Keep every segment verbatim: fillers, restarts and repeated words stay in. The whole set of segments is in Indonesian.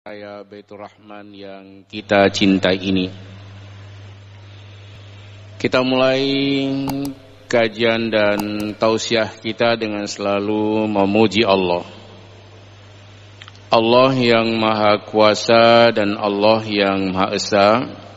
Raya Baitur Rahman yang kita cintai ini. Kita mulai kajian dan tausiah kita dengan selalu memuji Allah. Allah yang Maha Kuasa dan Allah yang Maha Esa,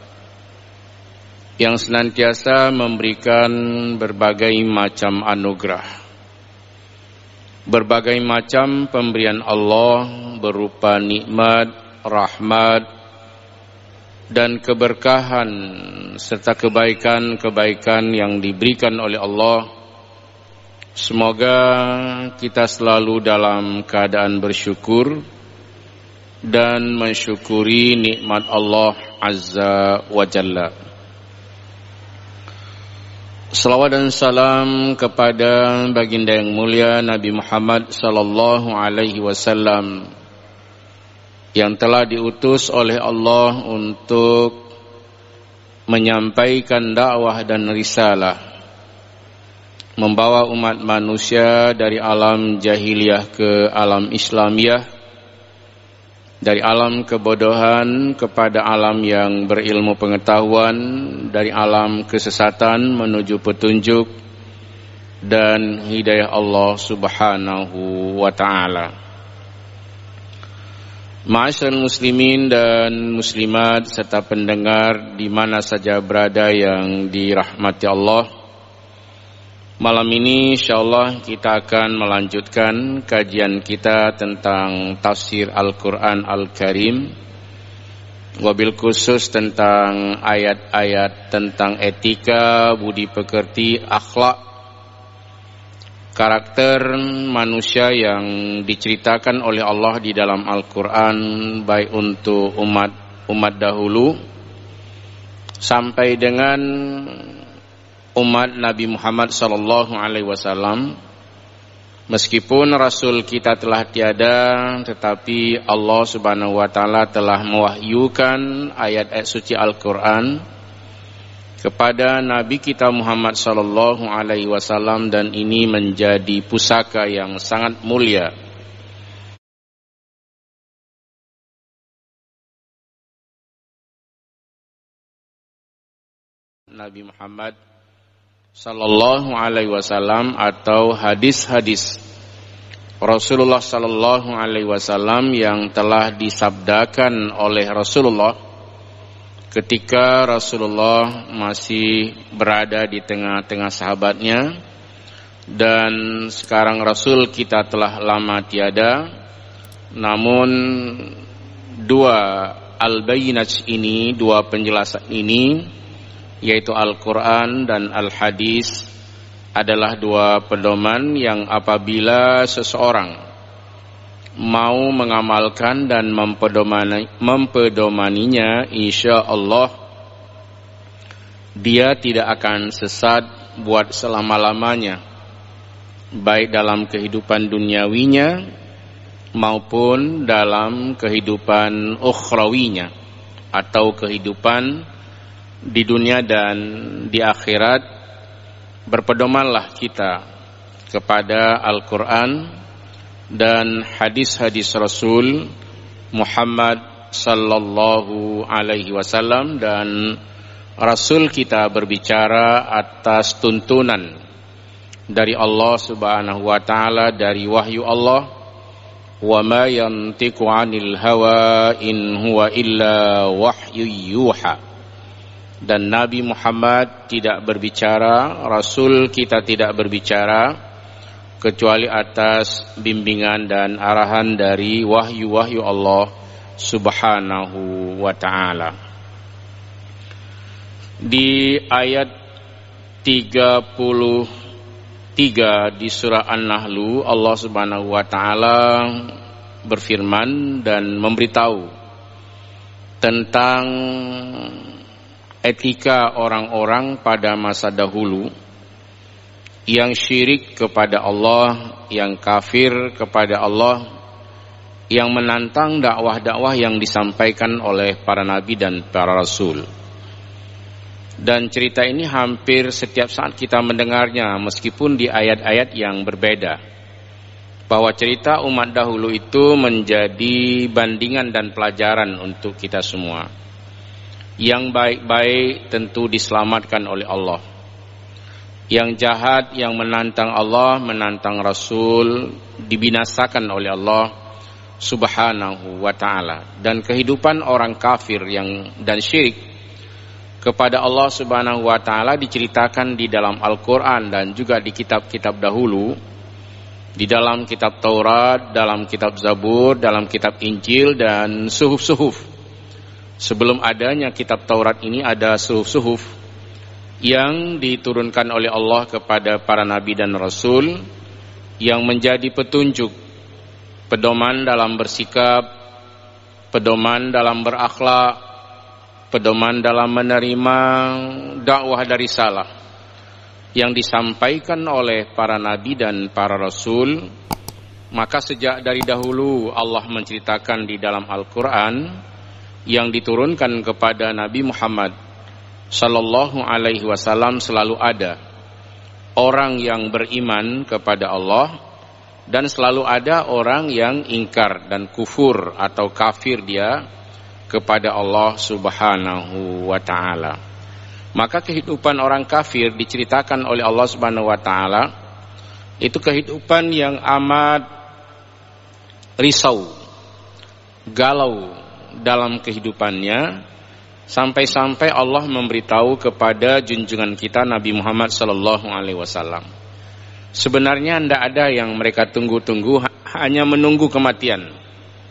yang senantiasa memberikan berbagai macam anugerah, berbagai macam pemberian Allah berupa nikmat, rahmat, dan keberkahan serta kebaikan-kebaikan yang diberikan oleh Allah. Semoga kita selalu dalam keadaan bersyukur dan mensyukuri nikmat Allah Azza wa Jalla. Salawat dan salam kepada baginda yang mulia Nabi Muhammad sallallahu alaihi wasallam yang telah diutus oleh Allah untuk menyampaikan dakwah dan risalah, membawa umat manusia dari alam jahiliyah ke alam Islamiyah, dari alam kebodohan kepada alam yang berilmu pengetahuan, dari alam kesesatan menuju petunjuk dan hidayah Allah Subhanahu wa ta'ala. Ma'asyiral muslimin dan muslimat serta pendengar di mana saja berada yang dirahmati Allah. Malam ini insyaallah kita akan melanjutkan kajian kita tentang tafsir Al-Quran Al-Karim, wabil khusus tentang ayat-ayat tentang etika, budi pekerti, akhlak, karakter manusia yang diceritakan oleh Allah di dalam Al-Quran, baik untuk umat umat dahulu sampai dengan umat Nabi Muhammad sallallahu alaihi wasallam. Meskipun Rasul kita telah tiada, tetapi Allah subhanahu wa ta'ala telah mewahyukan ayat-ayat suci Al-Quran kepada Nabi kita Muhammad sallallahu alaihi wasallam, dan ini menjadi pusaka yang sangat mulia. Nabi Muhammad sallallahu alaihi wasallam atau hadis-hadis Rasulullah sallallahu alaihi wasallam yang telah disabdakan oleh Rasulullah ketika Rasulullah masih berada di tengah-tengah sahabatnya, dan sekarang Rasul kita telah lama tiada. Namun dua al-bayinat ini, dua penjelasan ini, yaitu Al-Quran dan Al-Hadis, adalah dua pedoman yang apabila seseorang mau mengamalkan dan mempedomani, mempedomaninya, insya Allah dia tidak akan sesat buat selama-lamanya, baik dalam kehidupan duniawinya maupun dalam kehidupan ukhrawinya, atau kehidupan di dunia dan di akhirat. Berpedomanlah kita kepada Al-Quran dan hadis-hadis Rasul Muhammad sallallahu alaihi wasallam, dan Rasul kita berbicara atas tuntunan dari Allah subhanahu wa ta'ala, dari wahyu Allah. Wa ma yantiqu 'anil hawa in huwa illa wahyu yuha. Dan Nabi Muhammad tidak berbicara, Rasul kita tidak berbicara kecuali atas bimbingan dan arahan dari wahyu-wahyu Allah subhanahu wa ta'ala. Di ayat tiga puluh tiga di surah An-Nahl, Allah subhanahu wa ta'ala berfirman dan memberitahu tentang etika orang-orang pada masa dahulu yang syirik kepada Allah, yang kafir kepada Allah, yang menantang dakwah-dakwah yang disampaikan oleh para nabi dan para rasul. Dan cerita ini hampir setiap saat kita mendengarnya, meskipun di ayat-ayat yang berbeda. bahwa cerita umat dahulu itu menjadi bandingan dan pelajaran untuk kita semua. Yang baik-baik tentu diselamatkan oleh Allah. Yang jahat, yang menantang Allah, menantang Rasul, dibinasakan oleh Allah Subhanahu wa ta'ala. Dan kehidupan orang kafir yang dan syirik kepada Allah Subhanahu wa ta'ala diceritakan di dalam Al-Quran dan juga di kitab-kitab dahulu, di dalam kitab Taurat, dalam kitab Zabur, dalam kitab Injil dan suhuf-suhuf. Sebelum adanya kitab Taurat ini ada suhuf-suhuf yang diturunkan oleh Allah kepada para nabi dan rasul yang menjadi petunjuk, pedoman dalam bersikap, pedoman dalam berakhlak, pedoman dalam menerima dakwah dari risalah yang disampaikan oleh para nabi dan para rasul. Maka sejak dari dahulu Allah menceritakan di dalam Al-Quran yang diturunkan kepada Nabi Muhammad sallallahu alaihi wasallam selalu ada orang yang beriman kepada Allah dan selalu ada orang yang ingkar dan kufur atau kafir dia kepada Allah Subhanahu wa ta'ala. Maka kehidupan orang kafir diceritakan oleh Allah Subhanahu wa ta'ala itu kehidupan yang amat risau, galau dalam kehidupannya, sampai-sampai Allah memberitahu kepada junjungan kita Nabi Muhammad sallallahu alaihi wasallam, sebenarnya tidak ada yang mereka tunggu-tunggu, hanya menunggu kematian.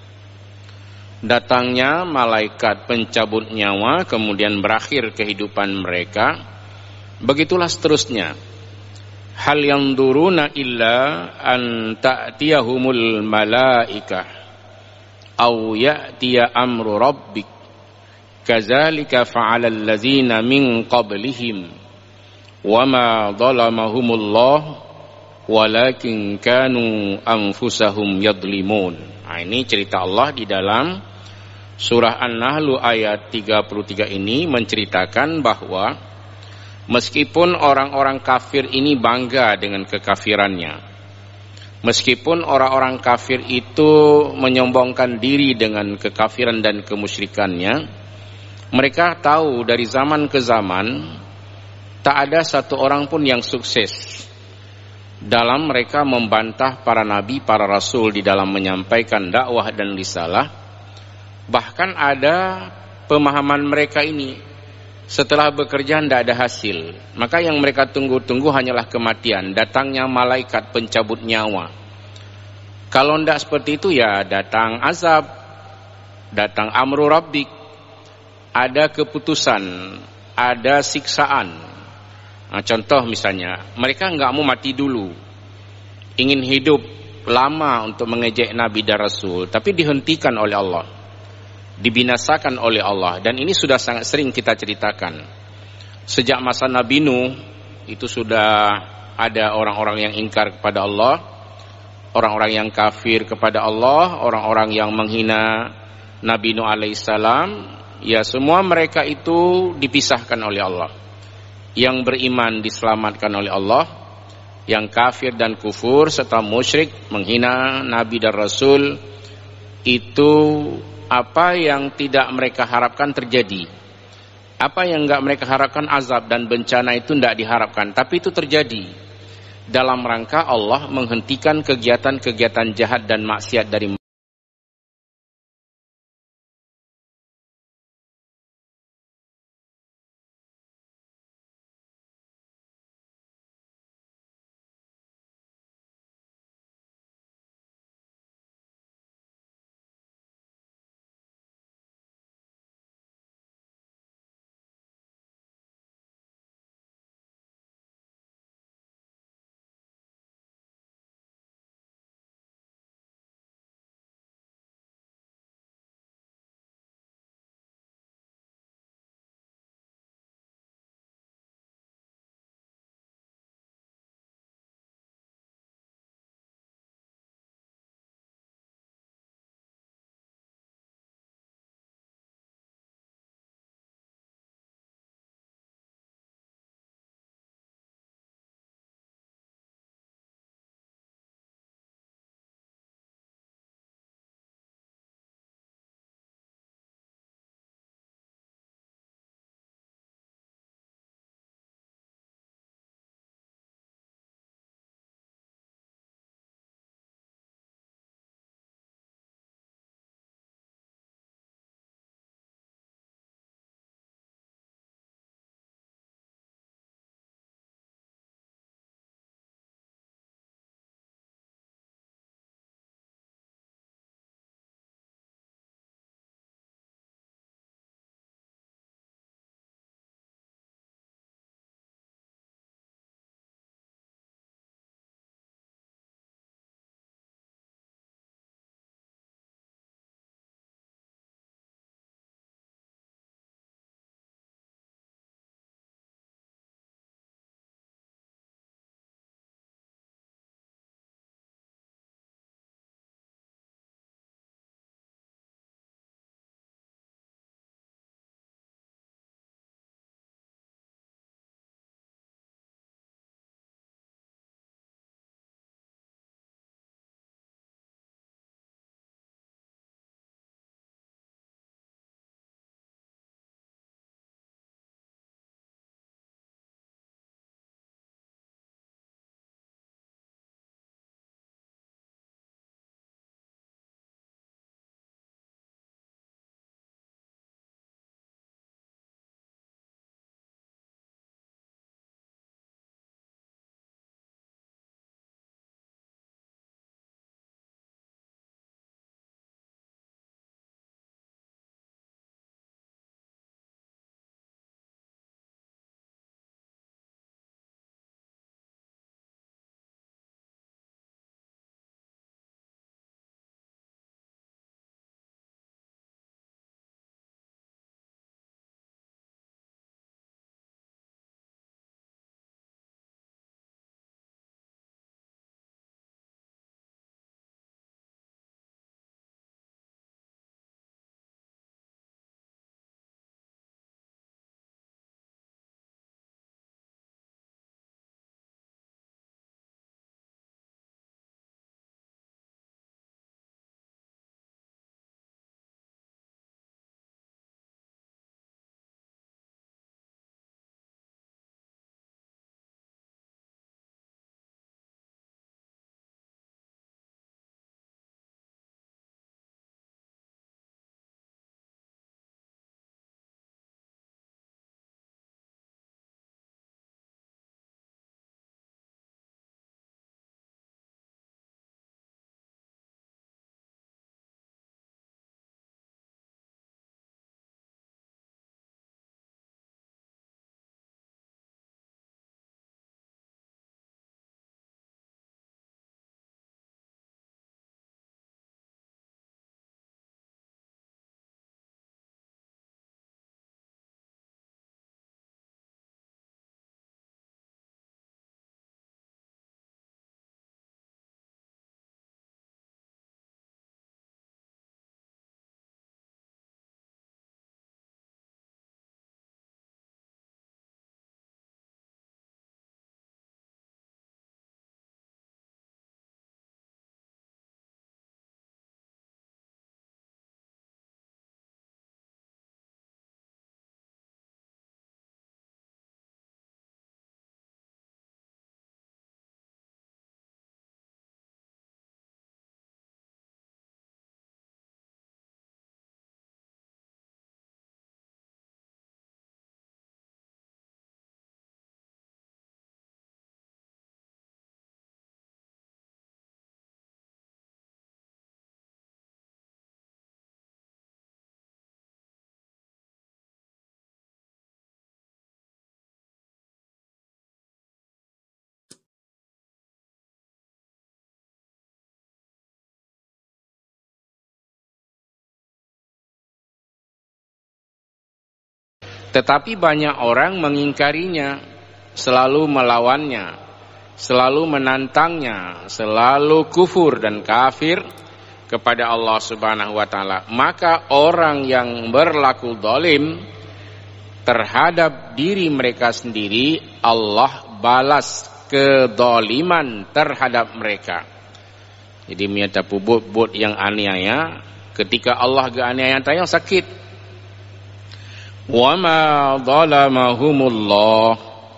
Datangnya malaikat pencabut nyawa, kemudian berakhir kehidupan mereka. Begitulah seterusnya. Hal yanzuruna illa an ta'tiyahumul malaikah aw ya'tiya amru rabbik kadzalika fa'alal ladzina min qablihim wama dhalamahumullah walakin kanu anfusahum yadlimun. Nah, ini cerita Allah di dalam Surah An-Nahl ayat tiga puluh tiga ini menceritakan bahwa meskipun orang-orang kafir ini bangga dengan kekafirannya, meskipun orang-orang kafir itu menyombongkan diri dengan kekafiran dan kemusyrikannya, mereka tahu dari zaman ke zaman tak ada satu orang pun yang sukses dalam mereka membantah para nabi, para rasul di dalam menyampaikan dakwah dan risalah. Bahkan ada pemahaman mereka ini, setelah bekerja tidak ada hasil, maka yang mereka tunggu-tunggu hanyalah kematian, datangnya malaikat pencabut nyawa. Kalau tidak seperti itu ya datang azab, datang amru rabbik, ada keputusan, ada siksaan. Nah, contoh misalnya, mereka enggak mau mati dulu, ingin hidup lama untuk mengejek nabi dan rasul, tapi dihentikan oleh Allah, dibinasakan oleh Allah. Dan ini sudah sangat sering kita ceritakan. Sejak masa Nabi Nuh itu sudah ada orang-orang yang ingkar kepada Allah, orang-orang yang kafir kepada Allah, orang-orang yang menghina Nabi Nuh alaihissalam. Ya, semua mereka itu dipisahkan oleh Allah. Yang beriman diselamatkan oleh Allah, yang kafir dan kufur serta musyrik menghina Nabi dan Rasul, itu apa yang tidak mereka harapkan terjadi. Apa yang enggak mereka harapkan, azab dan bencana itu tidak diharapkan, tapi itu terjadi dalam rangka Allah menghentikan kegiatan-kegiatan jahat dan maksiat dari Tetapi banyak orang mengingkarinya, selalu melawannya, selalu menantangnya, selalu kufur dan kafir kepada Allah Subhanahu wa taala. Maka orang yang berlaku zalim terhadap diri mereka sendiri, Allah balas kedzaliman terhadap mereka. Jadi menyata pubut-pubut yang aniaya, ketika Allah ganiaya tayang sakit. Wa ma zalamahumullah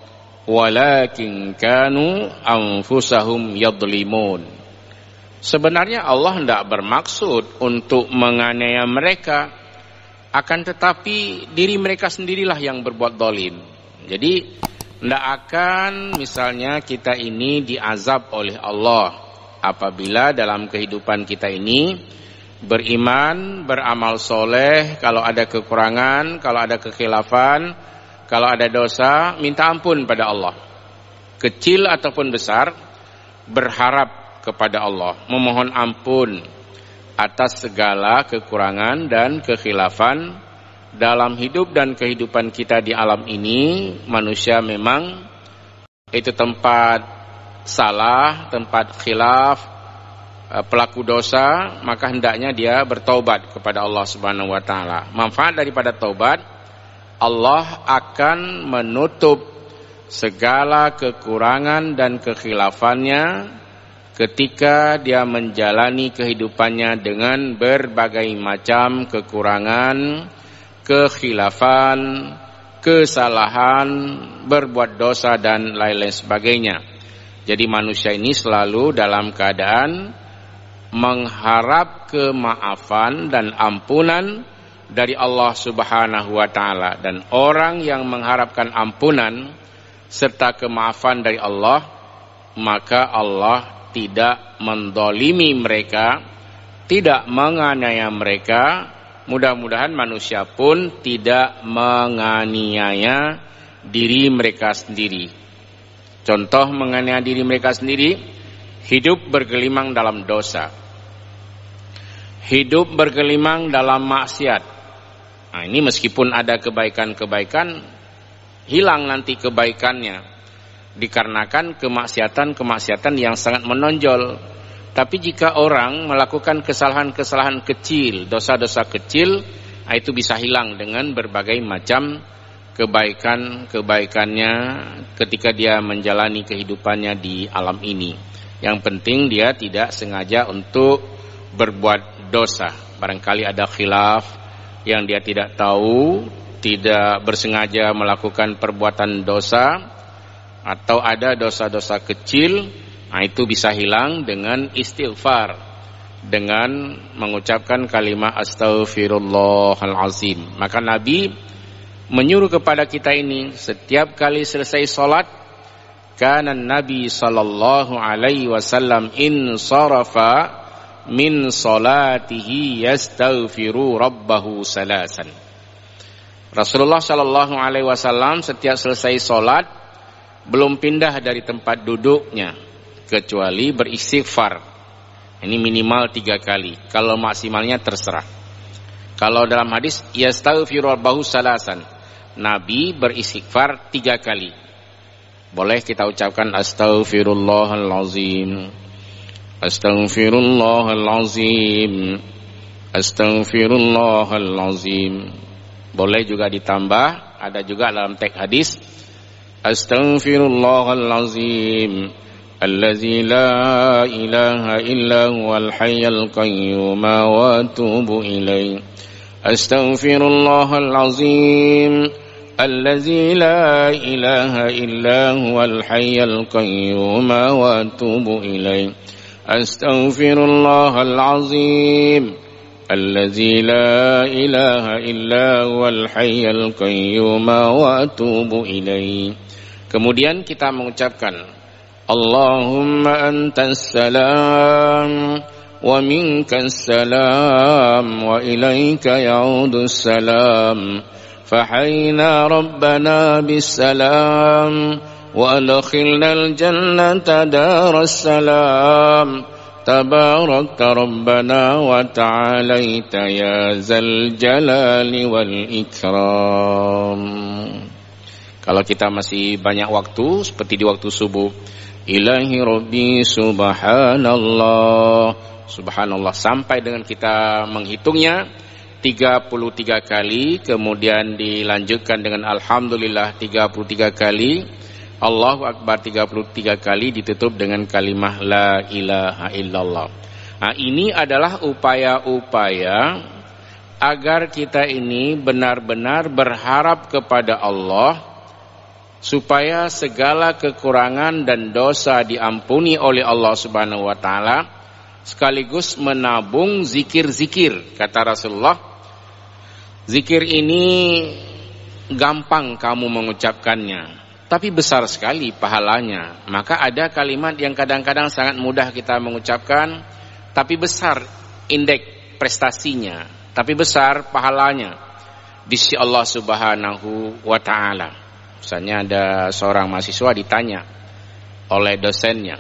walakin kanu anfusahum yadlimun. Sebenarnya Allah tidak bermaksud untuk menganiaya mereka, akan tetapi diri mereka sendirilah yang berbuat zalim. Jadi tidak akan misalnya kita ini diazab oleh Allah apabila dalam kehidupan kita ini beriman, beramal soleh, kalau ada kekurangan, kalau ada kekhilafan, kalau ada dosa, minta ampun pada Allah. Kecil ataupun besar, berharap kepada Allah, memohon ampun atas segala kekurangan dan kekhilafan dalam hidup dan kehidupan kita di alam ini. Manusia memang itu tempat salah, tempat khilaf, pelaku dosa, maka hendaknya dia bertaubat kepada Allah Subhanahu wa taala. Manfaat daripada taubat, Allah akan menutup segala kekurangan dan kekhilafannya ketika dia menjalani kehidupannya dengan berbagai macam kekurangan, kekhilafan, kesalahan, berbuat dosa dan lain-lain sebagainya. Jadi manusia ini selalu dalam keadaan mengharap kemaafan dan ampunan dari Allah Subhanahu wa taala, dan orang yang mengharapkan ampunan serta kemaafan dari Allah, maka Allah tidak mendolimi mereka, tidak menganiaya mereka. Mudah-mudahan manusia pun tidak menganiaya diri mereka sendiri. Contoh menganiaya diri mereka sendiri, hidup bergelimang dalam dosa, hidup bergelimang dalam maksiat. Nah, ini meskipun ada kebaikan-kebaikan, hilang nanti kebaikannya dikarenakan kemaksiatan-kemaksiatan yang sangat menonjol. Tapi jika orang melakukan kesalahan-kesalahan kecil, dosa-dosa kecil, nah itu bisa hilang dengan berbagai macam kebaikan-kebaikannya ketika dia menjalani kehidupannya di alam ini. Yang penting dia tidak sengaja untuk berbuat dosa. Barangkali ada khilaf yang dia tidak tahu, tidak bersengaja melakukan perbuatan dosa, atau ada dosa-dosa kecil, nah itu bisa hilang dengan istighfar, dengan mengucapkan kalimat astaghfirullahalazim. Maka Nabi menyuruh kepada kita ini, setiap kali selesai salat, kana Nabi sallallahu alaihi wasallam in sarafa min salatihi yastaghfiru rabbahu salasan. Rasulullah sallallahu alaihi wasallam setiap selesai salat belum pindah dari tempat duduknya kecuali beristighfar. Ini minimal tiga kali. Kalau maksimalnya terserah. Kalau dalam hadis yastaghfiru rabbahu salasan, Nabi beristighfar tiga kali. Boleh kita ucapkan astaghfirullahalazim, astaghfirullahalazim, astaghfirullahalazim. Boleh juga ditambah, ada juga dalam teks hadis astaghfirullahalazim allazi la ilaha illa huwal hayyul qayyum wa atubu ilaih. Astaghfirullahalazim allazi la ilaha illa huwal hayyul qayyum wa atubu ilaih. Astaghfirullahalazim allazi la ilaha illa huwal hayyul qayyum wa atubu ilaih. Kemudian kita mengucapkan Allahumma antas salam wa minkas salam wa ilaika ya'udus salam fahayna rabbana bis salam wa adkhilnal jannata daras salam Tabarakta Rabbana wa ta'alaita ya zal jalali wal ikram. Kalau kita masih banyak waktu, seperti di waktu subuh, Ilahi Rabbi subhanallah, subhanallah, sampai dengan kita menghitungnya tiga puluh tiga kali, kemudian dilanjutkan dengan alhamdulillah tiga puluh tiga kali, Allahu Akbar tiga puluh tiga kali, ditutup dengan kalimah la ilaha illallah. Nah, ini adalah upaya-upaya agar kita ini benar-benar berharap kepada Allah supaya segala kekurangan dan dosa diampuni oleh Allah Subhanahu wa taala, sekaligus menabung zikir-zikir. Kata Rasulullah, zikir ini gampang kamu mengucapkannya, tapi besar sekali pahalanya. Maka ada kalimat yang kadang-kadang sangat mudah kita mengucapkan, tapi besar indeks prestasinya, tapi besar pahalanya di sisi Allah Subhanahu wa taala. Misalnya ada seorang mahasiswa ditanya oleh dosennya,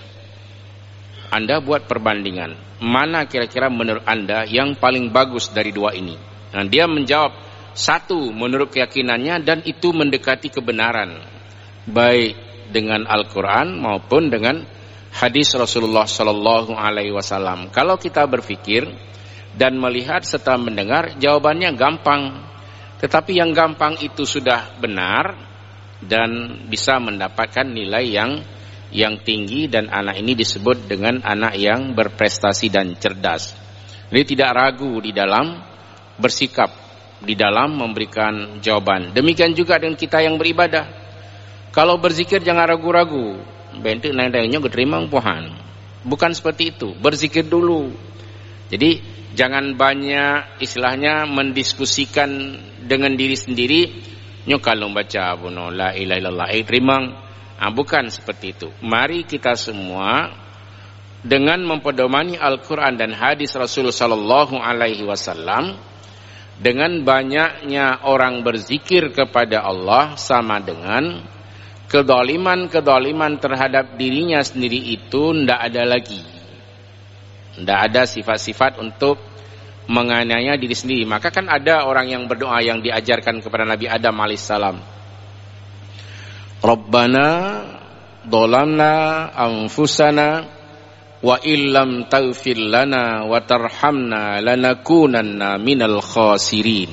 Anda buat perbandingan, mana kira-kira menurut Anda yang paling bagus dari dua ini? Nah, dia menjawab, satu menurut keyakinannya dan itu mendekati kebenaran, baik dengan Al-Quran maupun dengan hadis Rasulullah Sallallahu Alaihi Wasallam. Kalau kita berpikir dan melihat serta mendengar, jawabannya gampang. Tetapi yang gampang itu sudah benar dan bisa mendapatkan nilai yang yang tinggi, dan anak ini disebut dengan anak yang berprestasi dan cerdas. Jadi tidak ragu di dalam bersikap, di dalam memberikan jawaban. Demikian juga dengan kita yang beribadah. Kalau berzikir jangan ragu-ragu. Bentuk nanya-nanya keterima Tuhan. Bukan seperti itu. Berzikir dulu. Jadi jangan banyak istilahnya mendiskusikan dengan diri sendiri. Nyo kalau baca buno la ilaha illallah eh rimang, ah, bukan seperti itu. Mari kita semua dengan mempedomani Al-Quran dan hadis Rasul Sallallahu Alaihi Wasallam, dengan banyaknya orang berzikir kepada Allah sama dengan kedoliman-kedoliman terhadap dirinya sendiri itu ndak ada lagi. Ndak ada sifat-sifat untuk menganiaya diri sendiri. Maka kan ada orang yang berdoa yang diajarkan kepada Nabi Adam alaihissalam. Rabbana dolamna anfusana wa illam taghfir lana wa tarhamna lanakunanna minal khasirin.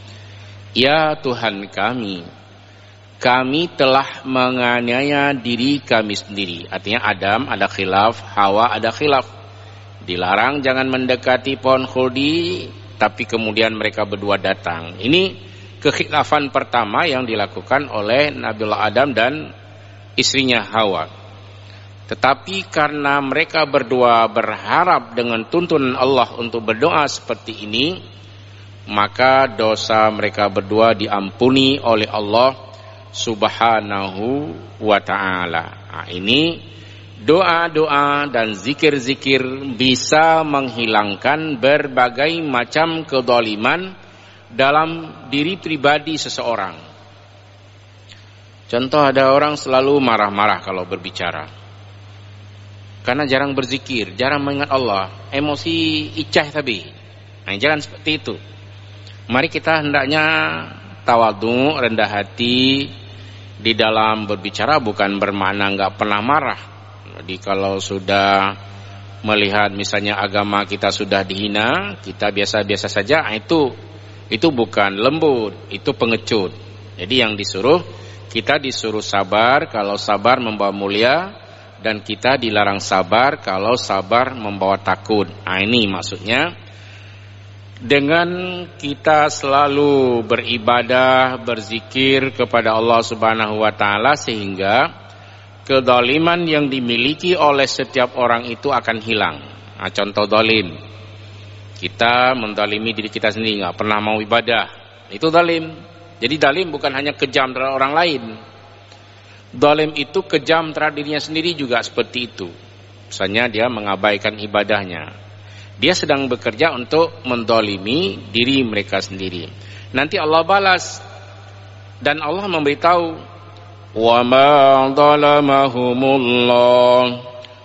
Ya Tuhan kami, kami telah menganiaya diri kami sendiri. Artinya Adam ada khilaf, Hawa ada khilaf. Dilarang jangan mendekati pohon khuldi, tapi kemudian mereka berdua datang. Ini kekhilafan pertama yang dilakukan oleh Nabiullah Adam dan istrinya Hawa. Tetapi karena mereka berdua berharap dengan tuntunan Allah untuk berdoa seperti ini, maka dosa mereka berdua diampuni oleh Allah Subhanahu wa ta'ala. Nah, ini doa-doa dan zikir-zikir bisa menghilangkan berbagai macam kedoliman dalam diri pribadi seseorang. Contoh, ada orang selalu marah-marah kalau berbicara karena jarang berzikir, jarang mengingat Allah, emosi icah tapi. Nah, jangan seperti itu. Mari kita hendaknya tawadhu, rendah hati di dalam berbicara, bukan bermakna enggak pernah marah. Jadi kalau sudah melihat misalnya agama kita sudah dihina, kita biasa-biasa saja, itu itu bukan lembut, itu pengecut. Jadi yang disuruh, kita disuruh sabar kalau sabar membawa mulia, dan kita dilarang sabar kalau sabar membawa takut. Nah, ini maksudnya dengan kita selalu beribadah, berzikir kepada Allah Subhanahu wa taala, sehingga kedoliman yang dimiliki oleh setiap orang itu akan hilang. Nah, contoh dolim, kita mendolimi diri kita sendiri, nggak pernah mau ibadah, itu dolim. Jadi dolim bukan hanya kejam terhadap orang lain, dolim itu kejam terhadap dirinya sendiri juga seperti itu. Misalnya dia mengabaikan ibadahnya, dia sedang bekerja untuk mendolimi diri mereka sendiri. Nanti Allah balas, dan Allah memberitahu, wa ma zalamahumullah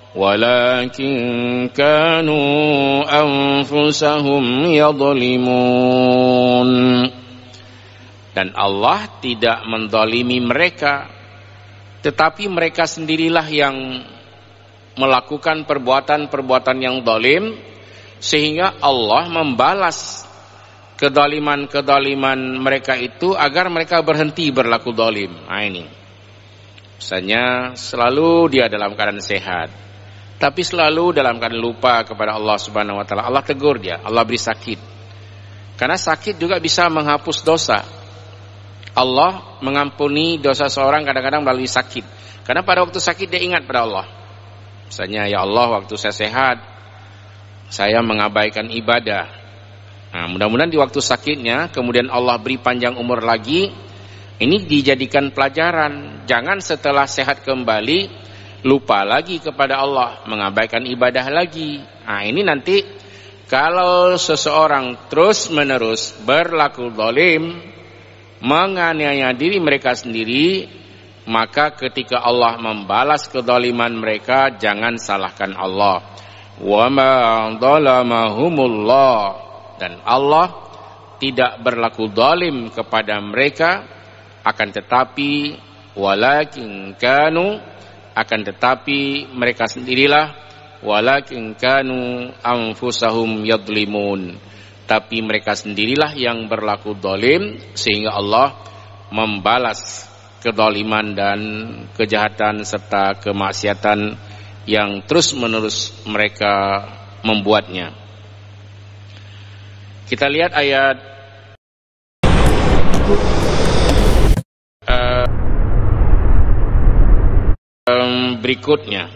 walakin kanu anfusahum yadhlimun. Dan Allah tidak mendolimi mereka, tetapi mereka sendirilah yang melakukan perbuatan-perbuatan yang dolim, sehingga Allah membalas kedoliman-kedoliman mereka itu agar mereka berhenti berlaku dolim. Nah ini, misalnya selalu dia dalam keadaan sehat, tapi selalu dalam keadaan lupa kepada Allah Subhanahu Wa Taala. Allah tegur dia, Allah beri sakit, karena sakit juga bisa menghapus dosa. Allah mengampuni dosa seorang kadang-kadang melalui sakit, karena pada waktu sakit dia ingat pada Allah. Misalnya, ya Allah, waktu saya sehat, saya mengabaikan ibadah. Nah, mudah-mudahan di waktu sakitnya, kemudian Allah beri panjang umur lagi, ini dijadikan pelajaran. Jangan setelah sehat kembali, lupa lagi kepada Allah, mengabaikan ibadah lagi. Nah, ini nanti, kalau seseorang terus-menerus berlaku zalim, menganiaya diri mereka sendiri, maka ketika Allah membalas kezaliman mereka, jangan salahkan Allah. Wa ma dhalamahumullah, dan Allah tidak berlaku zalim kepada mereka, akan tetapi walakin kanu, akan tetapi mereka sendirilah, walakin kanu anfusahum yadhlimun, tapi mereka sendirilah yang berlaku zalim, sehingga Allah membalas kedzaliman dan kejahatan serta kemaksiatan yang terus-menerus mereka membuatnya. Kita lihat ayat uh, um, berikutnya.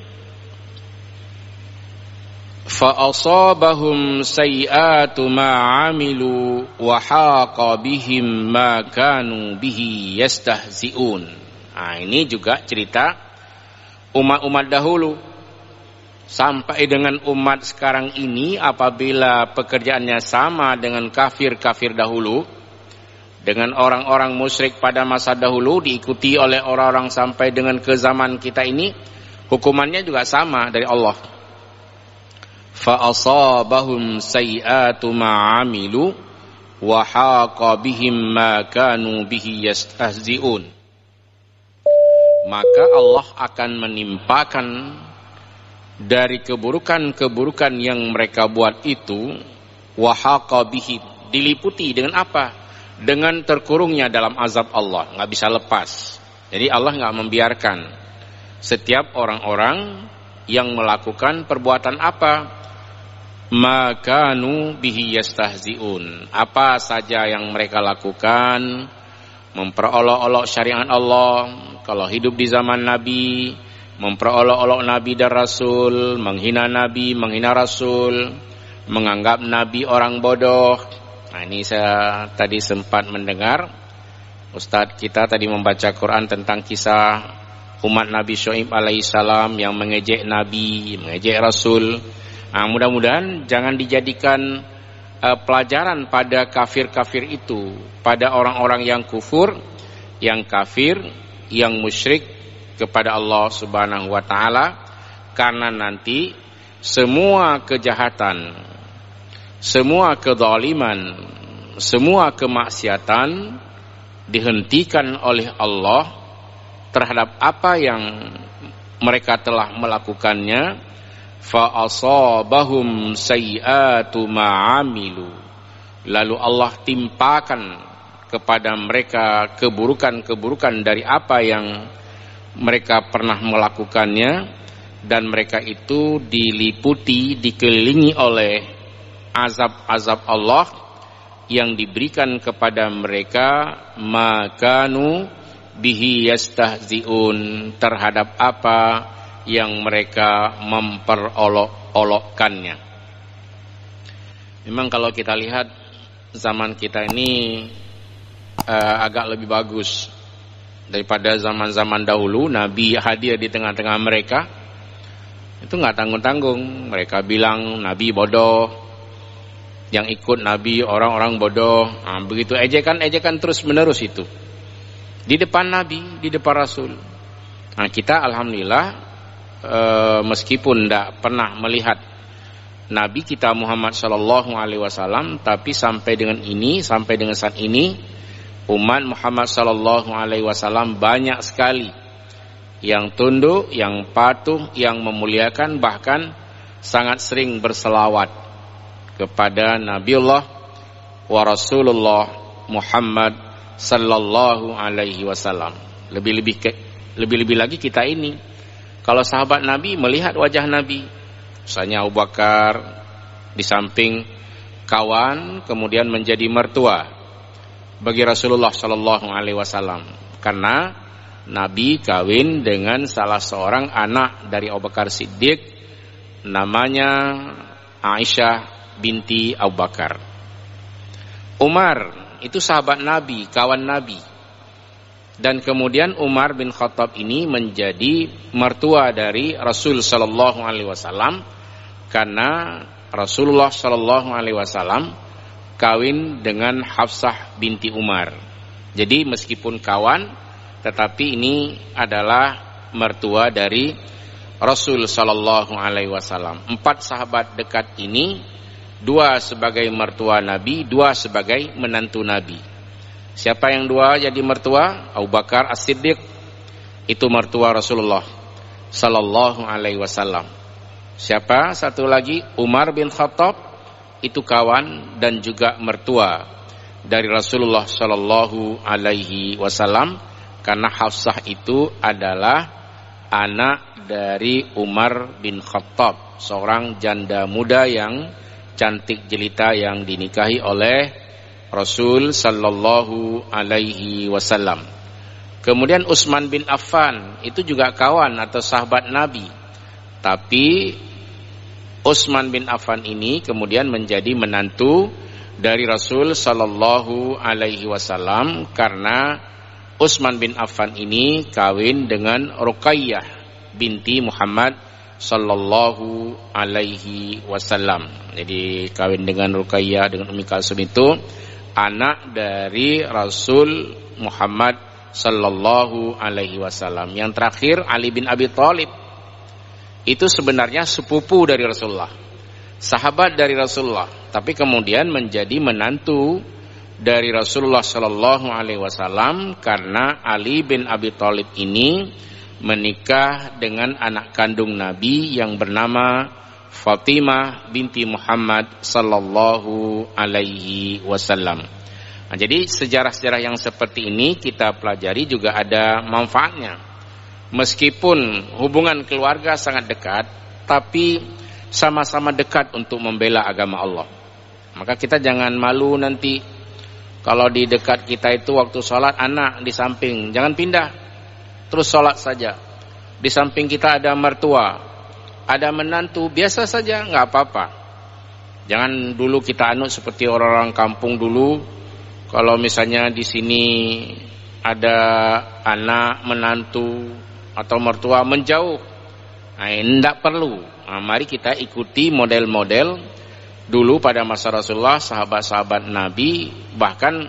فَأَصَابَهُمْ سَيِّئَاتُ مَا عَمِلُوا وَحَاقَ بِهِمْ مَا كَانُوا بِهِ يَسْتَهْزِئُونَ. Nah, ini juga cerita umat-umat dahulu. Sampai dengan umat sekarang ini, apabila pekerjaannya sama dengan kafir-kafir dahulu, dengan orang-orang musyrik pada masa dahulu, diikuti oleh orang-orang sampai dengan ke zaman kita ini, hukumannya juga sama dari Allah. فَأَصَابَهُمْ سَيِّئَاتُ مَا عَمِلُوا وَحَاقَ بِهِمْ مَا كَانُوا بِهِ يَسْتَهْزِئُونَ. Maka Allah akan menimpakan dari keburukan-keburukan yang mereka buat itu, وَحَاقَ بِهِمْ, diliputi dengan apa? Dengan terkurungnya dalam azab Allah, nggak bisa lepas. Jadi Allah nggak membiarkan setiap orang-orang yang melakukan perbuatan apa? Makanu bihi yastahziun, apa saja yang mereka lakukan, memperolok-olok syariat Allah. Kalau hidup di zaman Nabi, memperolok-olok Nabi dan Rasul, menghina Nabi, menghina Rasul, menganggap Nabi orang bodoh. Nah, ini saya tadi sempat mendengar Ustadz kita tadi membaca Quran tentang kisah umat Nabi Syuaib alaihissalam yang mengejek Nabi, mengejek Rasul. Nah, mudah-mudahan jangan dijadikan uh, pelajaran pada kafir-kafir itu, pada orang-orang yang kufur, yang kafir, yang musyrik kepada Allah Subhanahu wa taala, karena nanti semua kejahatan, semua kezaliman, semua kemaksiatan dihentikan oleh Allah terhadap apa yang mereka telah melakukannya. Fa'asabahum sayyi'atu ma'amilu, lalu Allah timpakan kepada mereka keburukan-keburukan dari apa yang mereka pernah melakukannya, dan mereka itu diliputi, dikelilingi oleh azab-azab Allah yang diberikan kepada mereka, makanu bihi yastahzi'un, terhadap apa yang mereka memperolok-olokkannya. Memang kalau kita lihat zaman kita ini uh, agak lebih bagus daripada zaman-zaman dahulu. Nabi hadir di tengah-tengah mereka, itu nggak tanggung-tanggung. Mereka bilang Nabi bodoh, yang ikut Nabi orang-orang bodoh. Nah, begitu ejekan-ejekan terus menerus itu di depan Nabi, di depan Rasul. Nah, kita alhamdulillah e, meskipun tidak pernah melihat Nabi kita Muhammad Sallallahu Alaihi Wasallam, tapi sampai dengan ini, sampai dengan saat ini, umat Muhammad Sallallahu Alaihi Wasallam banyak sekali yang tunduk, yang patuh, yang memuliakan, bahkan sangat sering berselawat kepada Nabiullah wa Rasulullah Muhammad Sallallahu Alaihi Wasallam. Lebih-lebih ke, lebih-lebih lagi kita ini, kalau sahabat Nabi melihat wajah Nabi, misalnya Abu Bakar di samping kawan, kemudian menjadi mertua bagi Rasulullah Sallallahu Alaihi Wasallam, karena Nabi kawin dengan salah seorang anak dari Abu Bakar Siddiq, namanya Aisyah binti Abu Bakar. Umar itu sahabat Nabi, kawan Nabi. Dan kemudian Umar bin Khattab ini menjadi mertua dari Rasul Sallallahu Alaihi Wasallam, karena Rasulullah Sallallahu Alaihi Wasallam kawin dengan Hafsah binti Umar. Jadi meskipun kawan, tetapi ini adalah mertua dari Rasul Sallallahu Alaihi Wasallam. Empat sahabat dekat ini, dua sebagai mertua Nabi, dua sebagai menantu Nabi. Siapa yang dua jadi mertua? Abu Bakar As-Siddiq, itu mertua Rasulullah Sallallahu Alaihi Wasallam. Siapa satu lagi? Umar bin Khattab, itu kawan dan juga mertua dari Rasulullah Sallallahu Alaihi Wasallam, karena Hafsah itu adalah anak dari Umar bin Khattab, seorang janda muda yang cantik jelita yang dinikahi oleh Rasul Sallallahu Alaihi Wasallam. Kemudian Utsman bin Affan, itu juga kawan atau sahabat Nabi, tapi Utsman bin Affan ini kemudian menjadi menantu dari Rasul Sallallahu Alaihi Wasallam, karena Utsman bin Affan ini kawin dengan Ruqayyah binti Muhammad Sallallahu Alaihi Wasallam. Jadi kawin dengan Ruqayyah dengan Ummi Kalsum itu anak dari Rasul Muhammad Sallallahu Alaihi Wasallam. Yang terakhir Ali bin Abi Thalib, itu sebenarnya sepupu dari Rasulullah, sahabat dari Rasulullah, tapi kemudian menjadi menantu dari Rasulullah Sallallahu Alaihi Wasallam, karena Ali bin Abi Thalib ini menikah dengan anak kandung Nabi yang bernama Fatimah binti Muhammad Sallallahu Alaihi Wasallam. Nah, jadi sejarah-sejarah yang seperti ini kita pelajari juga ada manfaatnya. Meskipun hubungan keluarga sangat dekat, tapi sama-sama dekat untuk membela agama Allah. Maka kita jangan malu nanti kalau di dekat kita itu waktu sholat anak di samping, jangan pindah, terus sholat saja. Di samping kita ada mertua, ada menantu, biasa saja, nggak apa-apa. Jangan dulu kita anut seperti orang-orang kampung dulu. Kalau misalnya di sini ada anak, menantu atau mertua menjauh, nah tidak perlu. Nah, mari kita ikuti model-model dulu pada masa Rasulullah, sahabat-sahabat Nabi, bahkan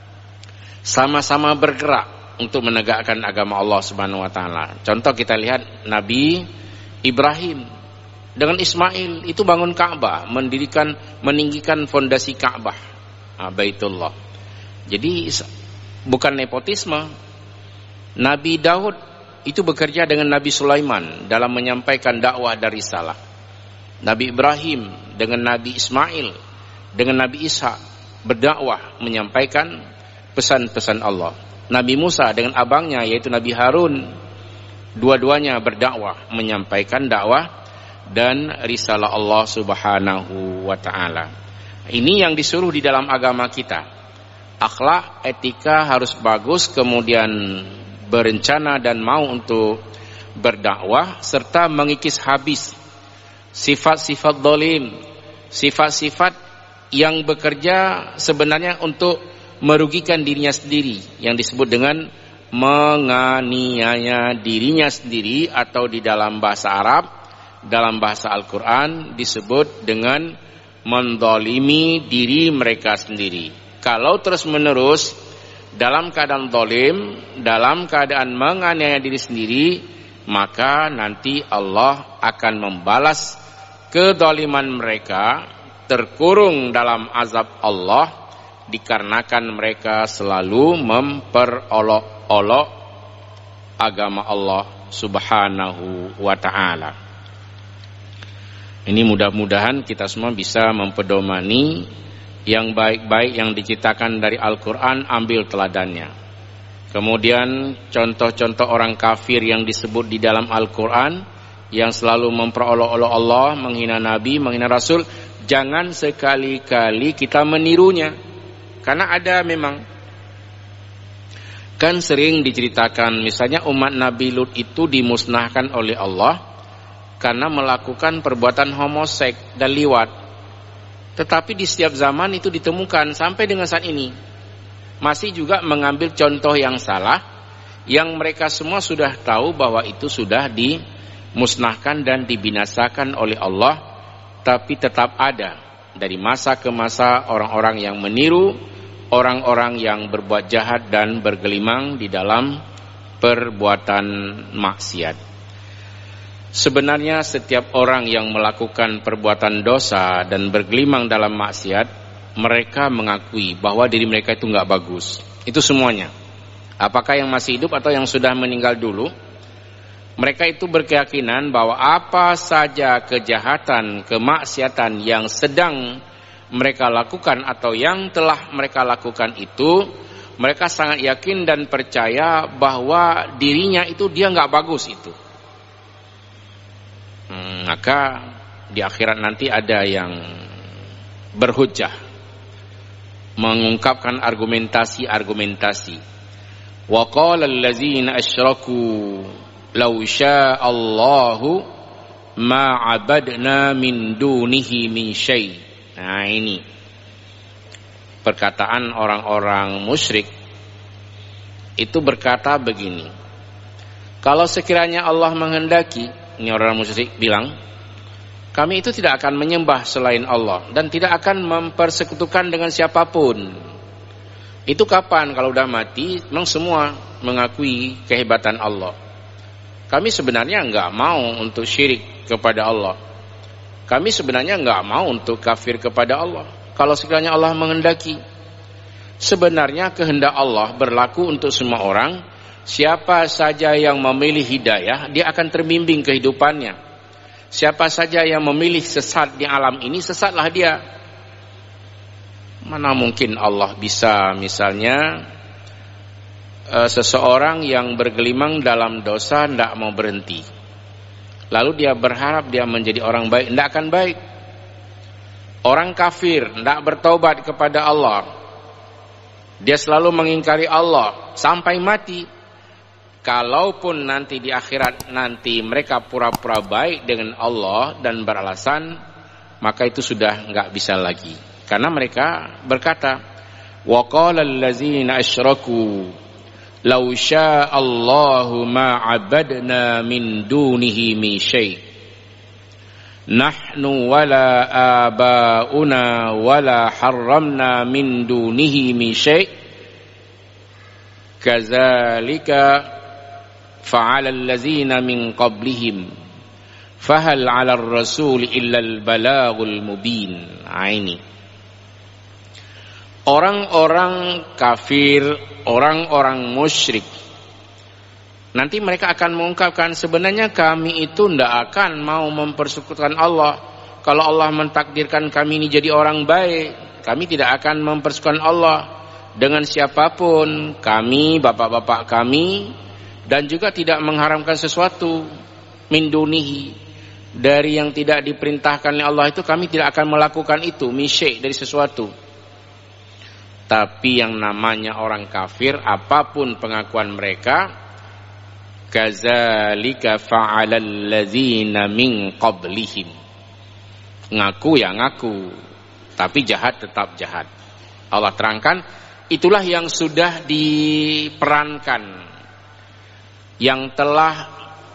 sama-sama bergerak untuk menegakkan agama Allah Subhanahu Wa Taala. Contoh kita lihat Nabi Ibrahim dengan Ismail itu bangun Ka'bah, mendirikan, meninggikan fondasi Ka'bah, nah, Baitullah. Jadi bukan nepotisme. Nabi Daud itu bekerja dengan Nabi Sulaiman dalam menyampaikan dakwah dan risalah. Nabi Ibrahim dengan Nabi Ismail, dengan Nabi Ishak berdakwah menyampaikan pesan-pesan Allah. Nabi Musa dengan abangnya yaitu Nabi Harun, dua-duanya berdakwah menyampaikan dakwah dan risalah Allah Subhanahu wa taala. Ini yang disuruh di dalam agama kita. Akhlak, etika harus bagus, kemudian berencana dan mau untuk berdakwah serta mengikis habis sifat-sifat zalim, sifat-sifat yang bekerja sebenarnya untuk merugikan dirinya sendiri, yang disebut dengan menganiaya dirinya sendiri, atau di dalam bahasa Arab, dalam bahasa Al-Quran disebut dengan menzalimi diri mereka sendiri. Kalau terus menerus dalam keadaan zalim, dalam keadaan menganiaya diri sendiri, maka nanti Allah akan membalas kedoliman mereka, terkurung dalam azab Allah dikarenakan mereka selalu memperolok-olok agama Allah Subhanahu wa ta'ala. Ini mudah-mudahan kita semua bisa mempedomani yang baik-baik yang diciptakan dari Al-Quran, ambil teladannya. Kemudian contoh-contoh orang kafir yang disebut di dalam Al-Quran, yang selalu memperolok-olok Allah, menghina Nabi, menghina Rasul, jangan sekali-kali kita menirunya. Karena ada memang, kan sering diceritakan, misalnya umat Nabi Lut itu dimusnahkan oleh Allah karena melakukan perbuatan homoseks dan liwat. Tetapi di setiap zaman itu ditemukan sampai dengan saat ini, masih juga mengambil contoh yang salah, yang mereka semua sudah tahu bahwa itu sudah dimusnahkan dan dibinasakan oleh Allah, tapi tetap ada dari masa ke masa orang-orang yang meniru, orang-orang yang berbuat jahat dan bergelimang di dalam perbuatan maksiat. Sebenarnya setiap orang yang melakukan perbuatan dosa dan bergelimang dalam maksiat, mereka mengakui bahwa diri mereka itu enggak bagus. Itu semuanya. Apakah yang masih hidup atau yang sudah meninggal dulu, mereka itu berkeyakinan bahwa apa saja kejahatan, kemaksiatan yang sedang mereka lakukan atau yang telah mereka lakukan itu, mereka sangat yakin dan percaya bahwa dirinya itu dia nggak bagus itu. Hmm, maka di akhirat nanti ada yang berhujjah, mengungkapkan argumentasi-argumentasi. Wa qala allazina asyraku law syaa Allahu ma 'abadna min dunihi min syai'. Nah, ini perkataan orang-orang musyrik itu berkata begini, kalau sekiranya Allah menghendaki, ini orang musyrik bilang, kami itu tidak akan menyembah selain Allah dan tidak akan mempersekutukan dengan siapapun. Itu kapan? Kalau udah mati, memang semua mengakui kehebatan Allah. Kami sebenarnya enggak mau untuk syirik kepada Allah. Kami sebenarnya enggak mau untuk kafir kepada Allah. Kalau sekiranya Allah menghendaki. Sebenarnya kehendak Allah berlaku untuk semua orang. Siapa saja yang memilih hidayah, dia akan terbimbing kehidupannya. Siapa saja yang memilih sesat di alam ini, sesatlah dia. Mana mungkin Allah bisa misalnya uh, seseorang yang bergelimang dalam dosa tidak mau berhenti, lalu dia berharap dia menjadi orang baik, tidak akan baik. Orang kafir tidak bertaubat kepada Allah, dia selalu mengingkari Allah sampai mati. Kalaupun nanti di akhirat nanti mereka pura-pura baik dengan Allah dan beralasan, maka itu sudah enggak bisa lagi. Karena mereka berkata, wa qala allazina asyraku law syaa Allahu ma 'abadna min dunihi min syai'. Nahnu wala abauna wala harramna min dunihi min syai'. Kadzalika fa'ala allazina min qablihim fahal 'ala ar-rasul illa al-balaghul mubin. Ini orang-orang kafir, orang-orang musyrik, nanti mereka akan mengungkapkan, sebenarnya kami itu tidak akan mau mempersekutukan Allah. Kalau Allah mentakdirkan kami ini jadi orang baik, kami tidak akan mempersekutukan Allah dengan siapapun. Kami, bapak-bapak kami, dan juga tidak mengharamkan sesuatu min dunihi, dari yang tidak diperintahkan oleh Allah itu kami tidak akan melakukan itu, min syai', dari sesuatu. Tapi yang namanya orang kafir, apapun pengakuan mereka, kadzalika fa'alal ladzina min qablihim, ngaku ya ngaku, tapi jahat tetap jahat. Allah terangkan, itulah yang sudah diperankan, yang telah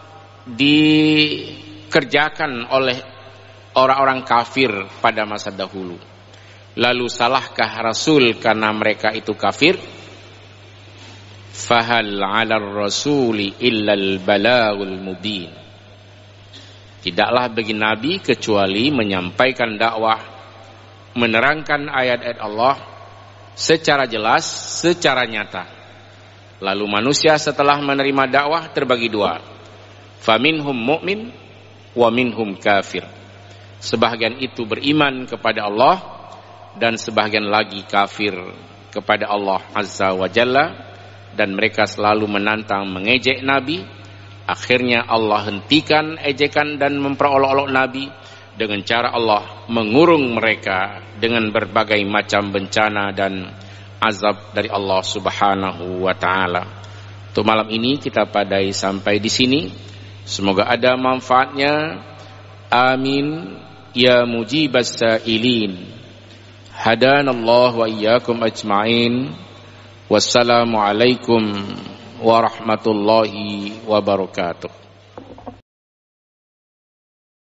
dikerjakan oleh orang-orang kafir pada masa dahulu. Lalu salahkah Rasul karena mereka itu kafir? fahal 'alar rasuli illal balaghul mubin. Tidaklah bagi nabi kecuali menyampaikan dakwah, menerangkan ayat-ayat Allah secara jelas, secara nyata. Lalu manusia setelah menerima dakwah terbagi dua. Faminhum mu'min wa minhum kafir. Sebahagian itu beriman kepada Allah dan sebahagian lagi kafir kepada Allah Azza wa Jalla, dan mereka selalu menantang, mengejek Nabi. Akhirnya Allah hentikan ejekan dan memperolok-olok Nabi dengan cara Allah mengurung mereka dengan berbagai macam bencana dan azab dari Allah Subhanahu wa taala. Untuk malam ini kita padai sampai di sini. Semoga ada manfaatnya. Amin ya mujibas sa'ilin. Hadanallahu wa iyyakum ajma'in. Wassalamu alaikum warahmatullahi wabarakatuh.